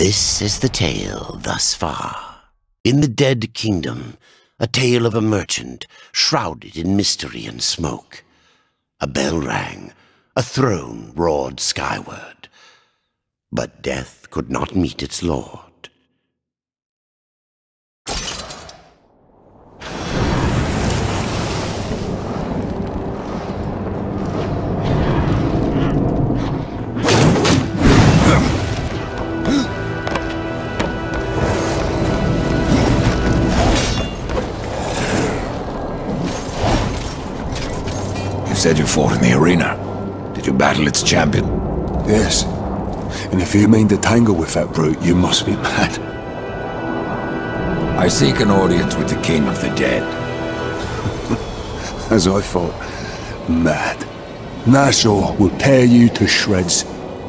This is the tale thus far. In the Dead Kingdom, a tale of a merchant shrouded in mystery and smoke. A bell rang, a throne roared skyward, but death could not meet its lord. You said you fought in the arena. Did you battle its champion? Yes. And if you mean to tangle with that brute, you must be mad. I seek an audience with the King of the Dead. As I thought. Mad. Nashor will tear you to shreds.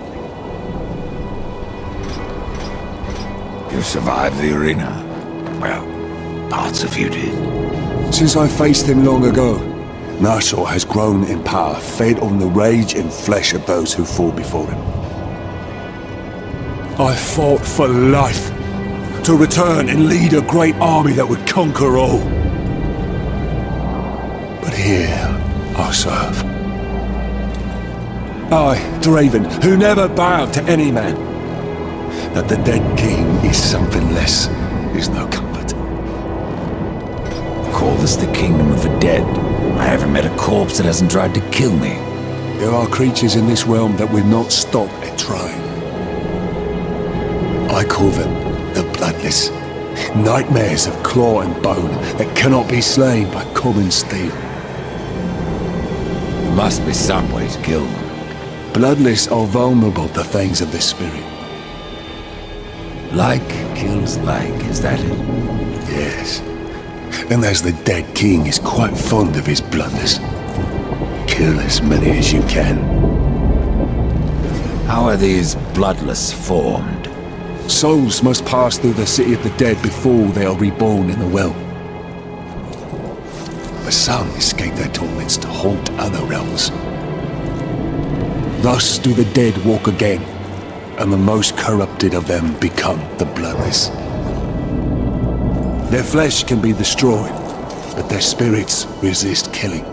You survived the arena. Well, parts of you did. Since I faced him long ago, Nashor has grown in power, fed on the rage and flesh of those who fall before him. I fought for life, to return and lead a great army that would conquer all. But here I serve. I, Draven, who never bowed to any man. That the dead king is something less is no comfort. Call this the Kingdom of the Dead. I haven't met a corpse that hasn't tried to kill me. There are creatures in this realm that will not stop at trying. I call them the Bloodless. Nightmares of claw and bone that cannot be slain by common steel. There must be some way to kill them. Bloodless are vulnerable to things of the spirit. Like kills like, is that it? Yes. And as the Dead King is quite fond of his Bloodless. Kill as many as you can. How are these Bloodless formed? Souls must pass through the city of the dead before they are reborn in the well. But some escape their torments to haunt other realms. Thus do the dead walk again, and the most corrupted of them become the Bloodless. Their flesh can be destroyed, but their spirits resist killing.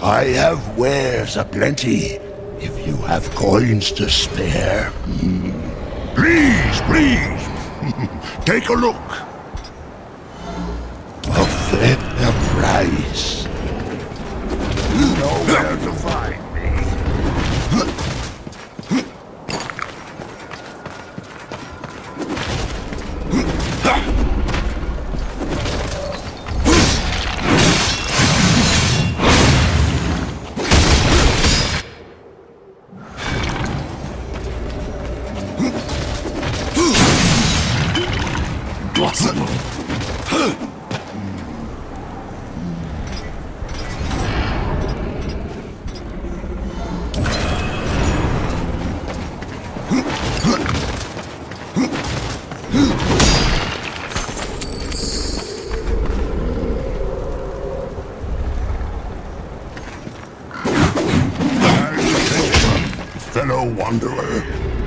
I have wares aplenty, if you have coins to spare. Please, please, take a look. A fair price. You know where to find me. Fellow wanderer.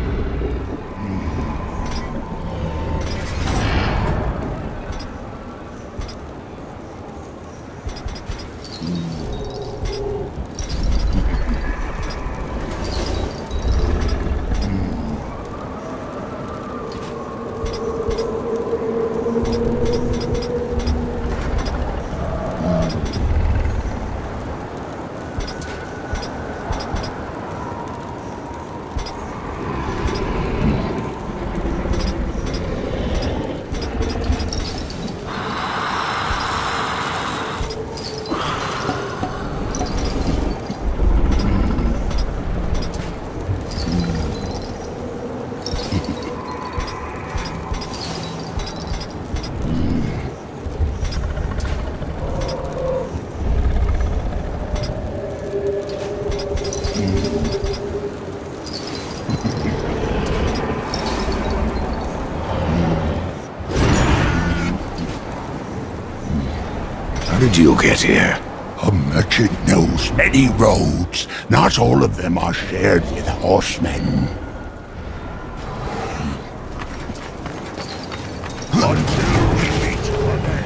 How did you get here? A merchant knows many roads. Not all of them are shared with horsemen. Until we meet again.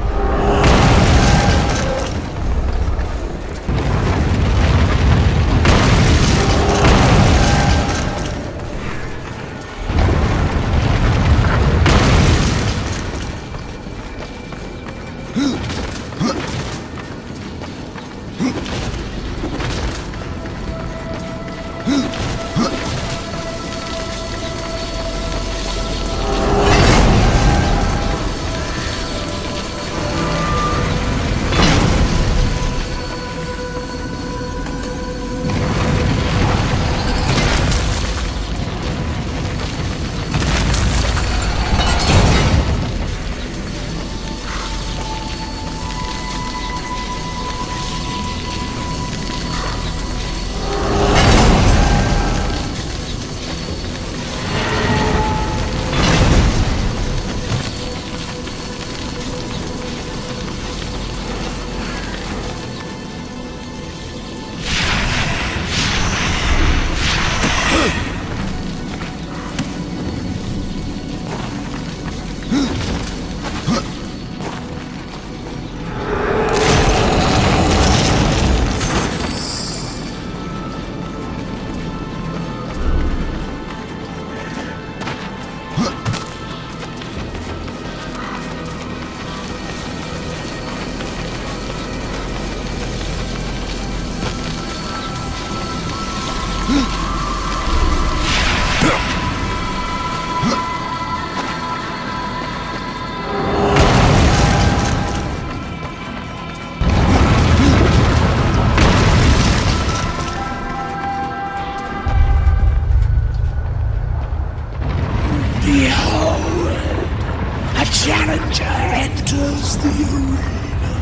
Challenger enters the arena.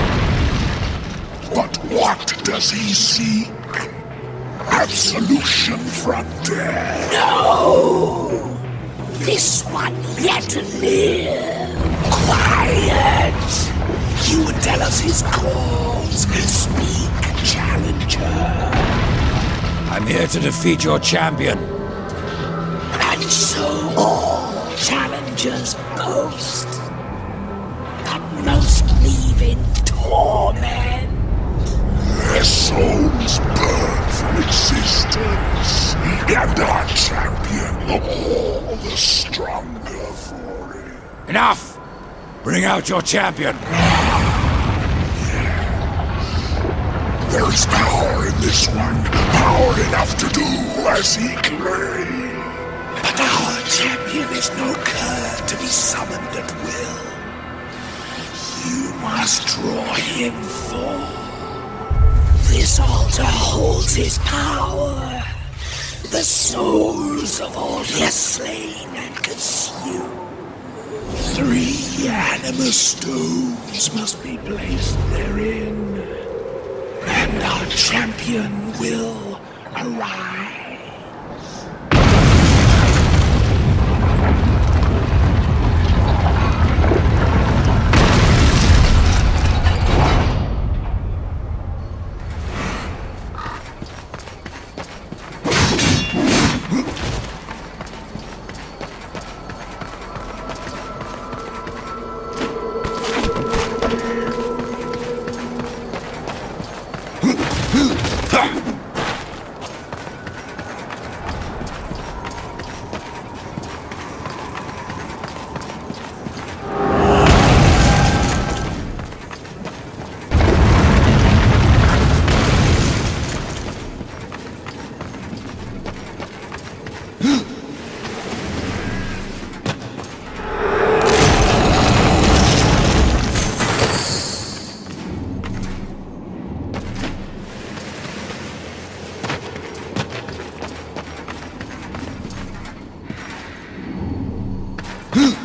But what does he seek? Absolution from death. No! This one yet to live. Quiet! You would tell us his cause. Speak, Challenger. I'm here to defeat your champion. And so all challengers boast, but most leave in torment. Yes. souls burn from existence, and our champion all the stronger for it. Enough! Bring out your champion! There is power in this one, power enough to do as he claims. But our champion is no cur to be summoned at will. You must draw him forth. This altar holds his power. The souls of all he has slain and consumed. 3 anima stones must be placed therein, and our champion will arise. Huh?